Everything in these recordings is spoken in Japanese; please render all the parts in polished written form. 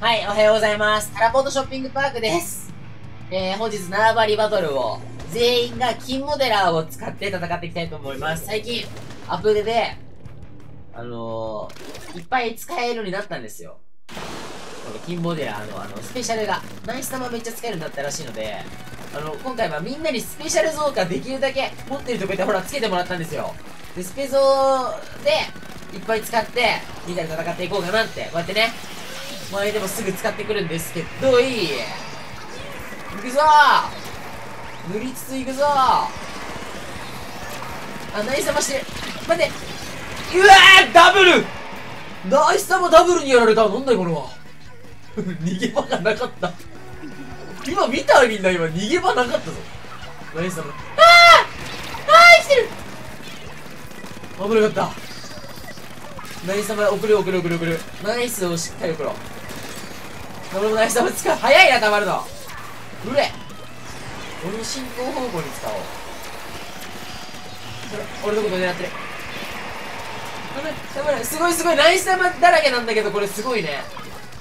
はい、おはようございます。タラポートショッピングパークです。本日縄張りバトルを、全員が金モデラーを使って戦っていきたいと思います。最近、アップデで、いっぱい使えるようになったんですよ。この金モデラーのスペシャルが、ナイス玉めっちゃ使えるようになったらしいので、今回はみんなにスペシャル増加できるだけ持ってるとこでほら、つけてもらったんですよ。で、スペゾーで、いっぱい使って、みんなで戦っていこうかなって、こうやってね、前でもすぐ使ってくるんですけど、行くぞー塗りつつ行くぞーナイス玉してる待って、うわーダブルナイス玉ダブルにやられた。なんだよこれは逃げ場がなかった。今見たみんな。今逃げ場なかったぞ。ナイス玉。生きてる。危なかった。ナイス玉送る。ナイスをしっかり送ろう。俺もナイス玉使う。早いな、溜まるの。うれ俺の進行方向に使おう。俺のこと狙ってる。やばい、すごいナイス玉だらけなんだけど、これすごいね。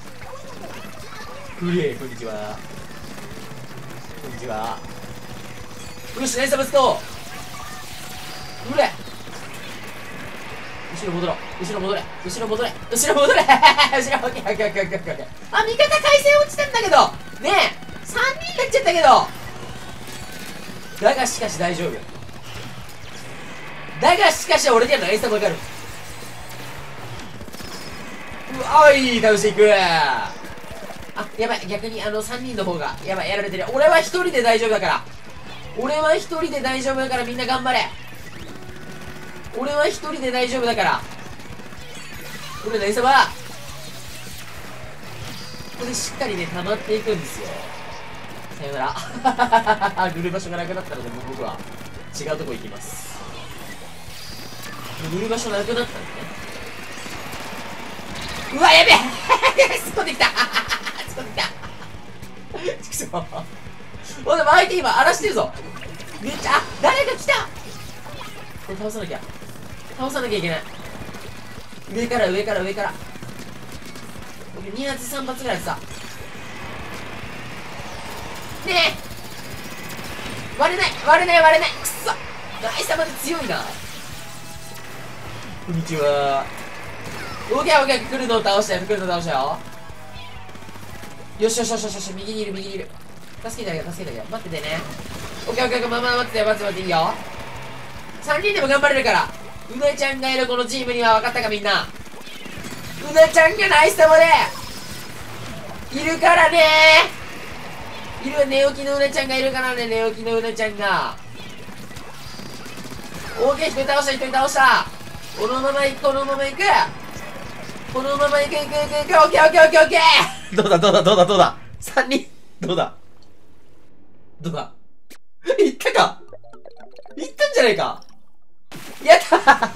うれこんにちは。よし、ナイス玉使おう。うれ後ろ戻れ後ろ戻れオッケー。あ、味方回線落ちたんだけどねえ、3人になっちゃったけど、だがしかし大丈夫。俺ではナイス玉かかる。おい倒していく。あ、やばい、逆に3人の方がやばい、やられてる。俺は1人で大丈夫だからみんな頑張れ。俺は1人で大丈夫だから。これナイス玉。ここでしっかりね溜まっていくんですよ。さよなら塗る場所がなくなったので僕は違うとこ行きます。塗る場所なくなったんでね。うわやべえ突っ込んできたちくしょう。おいでも相手今荒らしてるぞ。めっちゃ、誰か来た。これ倒さなきゃいけない。上から2発3発ぐらいさねえ、割れないくそ。ナイス玉で強いな。こんにちは。オッケー来るのを倒したよ。よし右にいる。助けてあげよう。待っててね。オッケー待っていいよ。3人でも頑張れるから。うなちゃんがいるこのチームには分かったかみんな。うなちゃんがナイス玉でいるからねー。寝起きのうなちゃんがいるからね。オーケー、1人倒したこのまま行くオッケーどうだ3人どうだいったか。いったんじゃないか。やった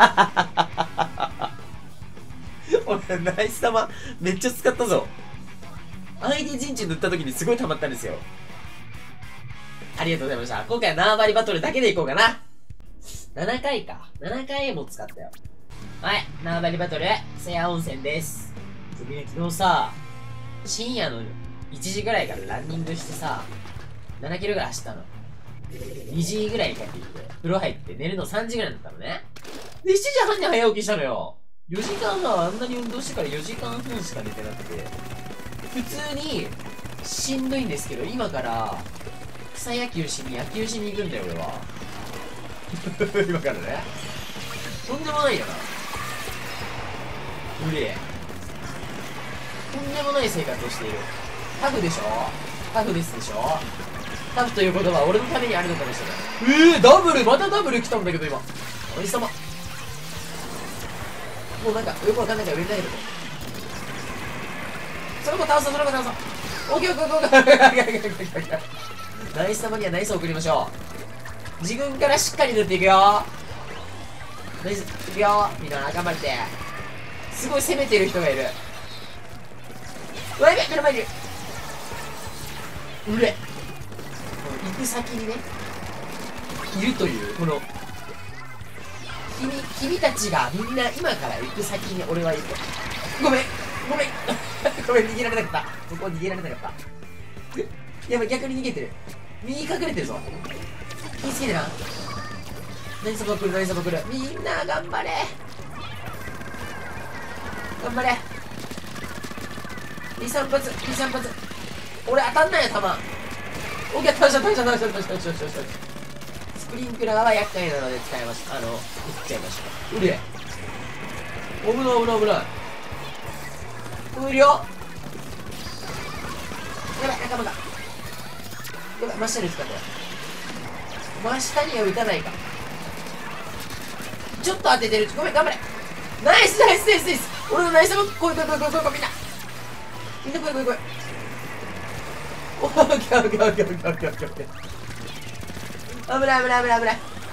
俺ナイス玉めっちゃ使ったぞ。相手陣地塗った時にすごい溜まったんですよ。ありがとうございました。今回は縄張りバトルだけでいこうかな。7回も使ったよ。はい、縄張りバトル瀬谷温泉です。昨日さ、深夜の1時ぐらいからランニングしてさ、7キロぐらい走ったの。2時ぐらいに帰ってきて、風呂入って寝るの3時ぐらいだったのね。で、7時半に早起きしたのよ。4時間半あんなに運動してから4時間半しか寝てなくて、普通にしんどいんですけど、今から草野球しに行くんだよ俺は今からね、とんでもないよな。うれえ、とんでもない生活をしている。タフでしょ。タフということは俺のためにあるのかもしれない。ダブル、またダブル来たんだけど今。おいしさま。もうなんかよくわかんないから上に投げてこう。その子倒そう。オッケーナイス玉にはナイスを送りましょう。自分からしっかり塗っていくよ。ナイスいくよ。みんな頑張って。すごい攻めてる人がいる。うわやべえ、目の前にいる。うれ行く先にねいるという、この君たちがみんな今から行く先に俺はいる。ごめんごめんごめん、逃げられなかった。ここ逃げられなかった。やばい、逆に逃げてる。右隠れてるぞ。気をつけてな。何様来る、何様来る。みんな頑張れ、頑張れ。2、3発、2、3発。俺当たんないよ、弾。オッケー、倒した、倒した、倒した、倒した、倒した、倒した。スプリンクラーは厄介なので使いました。撃っちゃいました。うれ。危ない、危ない、危ない。いるよ。やばい、仲間が。やばい、真下に撃つか、これ。真下には撃たないか。ちょっと当ててる。ごめん、頑張れ。ナイス、ナイス、ナイス、ナイス。俺のナイスも、来い、来い、来い、来い、来い、みんな。みんな来い、来い、来い。オッケー、オッケー、オッケー、オッケー、オッケー、オッケー、オッケー。危ない、危ない、危ない、危ない。危ない、危ない。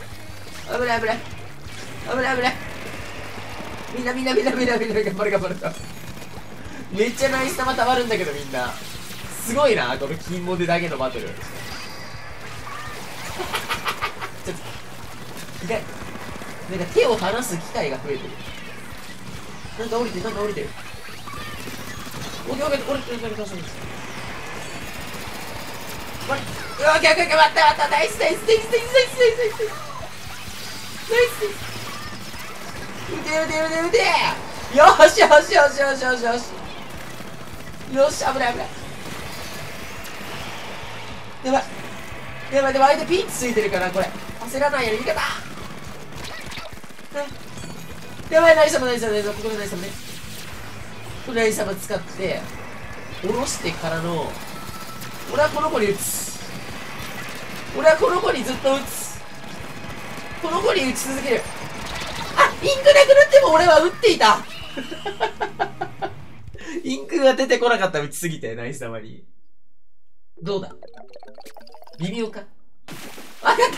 危ない、危ない。みんな、みんな、みんな、みんな、みんな、頑張れ、頑張れ。めっちゃナイス玉たまるんだけど、みんな。すごいな、この金モデだけのバトル。ちょっと、痛い。なんか手を離す機会が増えてる。なんか降りてる、なんか降りてる。オッケー、オッケー、降りてる、降りてる、降りてる。オッケー、オッケー、オッケー、待った、待った、ナイス、ナイス、ナイス、ナイス、ナイス、ナイス、ナイス。撃て、撃て、撃て、撃て。よし、よし、よし、よし、よし、よし。よし、危ない、危ない。やばい。やばい、でも相手ピンチついてるから、これ。焦らないように、味方。やばい、ナイス様、ナイス様、ナイス様、ここでナイス様ね。これナイス様使って、下ろしてからの、俺はこの子に撃つ。俺はこの子にずっと撃つ。この子に撃ち続ける。あ、インクなくなっても俺は撃っていたインクが出てこなかった、撃ちすぎて、ナイス様に。どうだ、微妙か。わか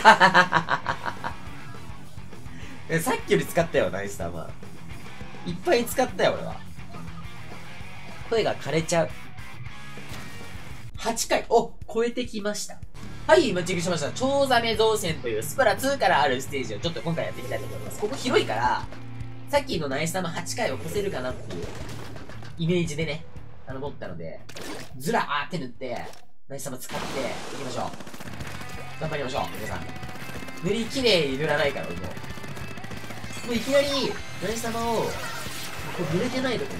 ったさっきより使ったよ、ナイス玉。いっぱい使ったよ、俺は。声が枯れちゃう。8回、超えてきました。はい、マッチングしました。チョウザメ造船というスプラ2からあるステージをちょっと今回やってみたいと思います。ここ広いから、さっきのナイス玉8回を越せるかなっていうイメージでね、思ったので、ずらーって塗って、ナイス玉使っていきましょう。頑張りましょう、皆さん。塗り綺麗に塗らないから、俺も。もういきなり、ナイス玉を、こう塗れてないとこに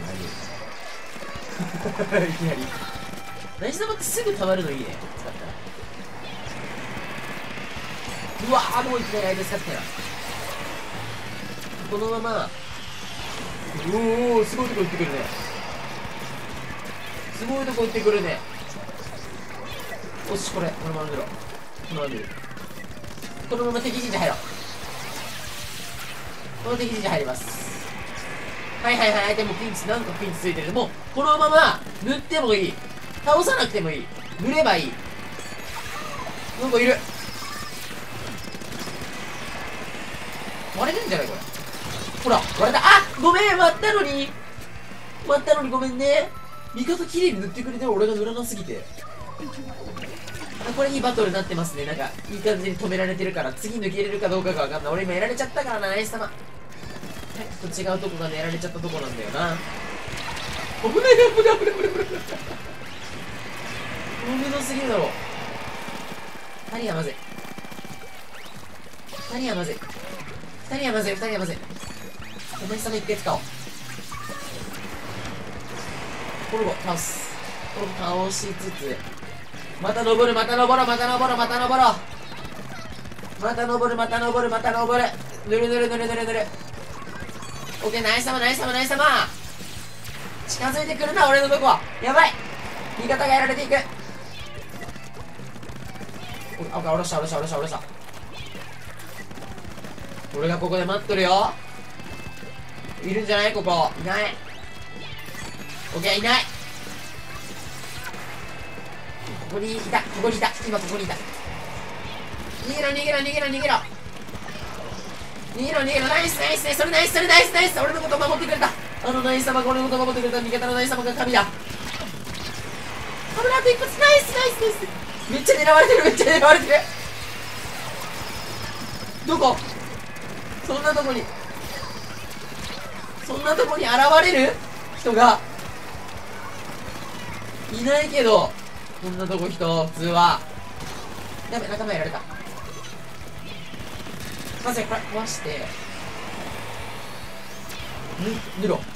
投げる。いきなり。ナイス玉ってすぐ溜まるのいいね、使ったら。うわー、もういきなり相手使ったよ。このまま、おー、すごいとこ行ってくるね。すごいとこ行ってくるね。よし、これ、このまま塗ろう。このまま塗る。このまま敵陣地入ろう。この敵陣地入ります。はいはいはい、相手もピンチ、なんかピンチついてる。もう、このまま塗ってもいい。倒さなくてもいい。塗ればいい。なんかいる。割れるんじゃないこれ。ほら、割れた。あ、ごめん、割ったのに。割ったのにごめんね。味方綺麗に塗ってくれてる俺が塗らなすぎて。これいいバトルになってますね。なんか、いい感じに止められてるから、次抜けれるかどうかがわかんない。俺今やられちゃったからな、ナイス様。はい、ちょっと違うとこがね、やられちゃったとこなんだよな。危ない、危ない、危ない、危ない。危なすぎるだろ。2人はまずい。2人はまずい。2人はまずい、2人はまずい。お前様一回使おう。この子倒す。この子倒しつつ、また登る、また登ろう、また登ろう、また登ろう。また登る、また登る、また登る。ぬるぬるぬるぬるぬる。オッケー、ナイス様、ナイス様、ナイス様。近づいてくるな、俺のとこ。やばい。味方がやられていく。あ、下ろした、下ろした、下ろした、下ろした。俺がここで待っとるよ。いるんじゃないここ。いない。オッケー、いない。ここにいた、ここにいた。今ここにいた。逃げろ、逃げろ、逃げろ、逃げろ。逃げろ、逃げろ。ナイス、ナイス、ナイス。それナイス、それナイス、ナイス。俺のこと守ってくれた。あのナイス様が俺のこと守ってくれた。味方のナイス様が神だ。危ない、あと一発。ナイス、ナイス、ナイス。めっちゃ狙われてる、めっちゃ狙われてる。どこ？そんなとこに現れる人がいないけど、こんなとこ人、普通は。やべ、仲間やられた。まずこれ壊して、塗ろう。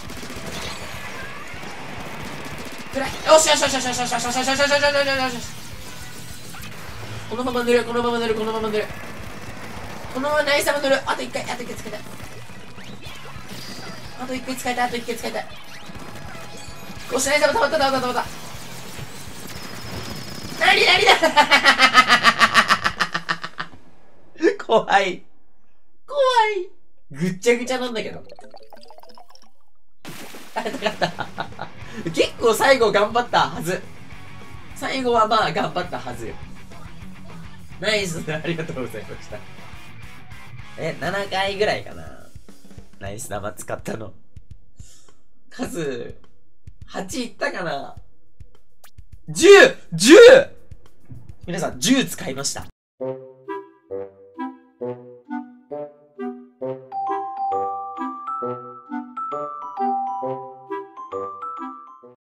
くらい。よしよしよしよしよしよしよしよしよしよしよしよしよしよし。このまま塗る、このまま塗る、このまま塗る。このままナイス玉塗る。あと1回、あと1回使いたい。あと1回使いたい、あと1回使いたい。よし、ナイス玉溜まった、溜まった、溜まった。なになにだ怖い。怖い。ぐっちゃぐちゃなんだけど。あ、よかった。結構最後頑張ったはず。最後はまあ頑張ったはずよ。ナイス、ありがとうございました。7回ぐらいかな。ナイス玉使ったの。数、8いったかな。10!10! 皆さん、10使いました。